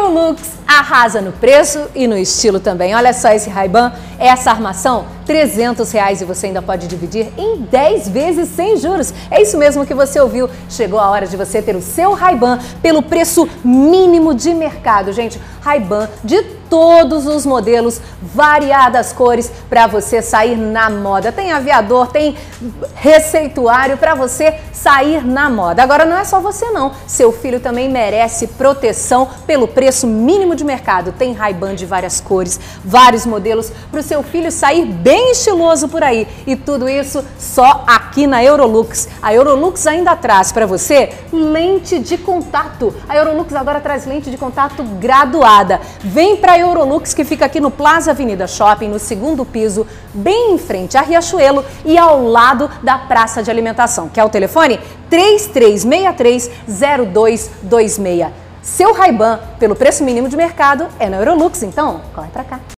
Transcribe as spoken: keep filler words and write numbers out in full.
Eurolux arrasa no preço e no estilo também. Olha só esse Ray-Ban, essa armação, trezentos reais e você ainda pode dividir em dez vezes sem juros. É isso mesmo que você ouviu. Chegou a hora de você ter o seu Ray-Ban pelo preço mínimo de mercado. Gente, Ray-Ban de todos os modelos, variadas cores para você sair na moda. Tem aviador, tem receituário para você sair na moda. Agora não é só você não, seu filho também merece proteção pelo preço mínimo de mercado. Tem Ray-Ban de várias cores, vários modelos para o seu filho sair bem estiloso por aí. E tudo isso só aqui na Eurolux. A Eurolux ainda traz para você lente de contato. A Eurolux agora traz lente de contato graduada. Vem para Eurolux, que fica aqui no Plaza Avenida Shopping, no segundo piso, bem em frente a Riachuelo e ao lado da praça de alimentação, que é o telefone três três seis três zero dois dois seis. Seu Ray-Ban, pelo preço mínimo de mercado, é na Eurolux, então corre pra cá.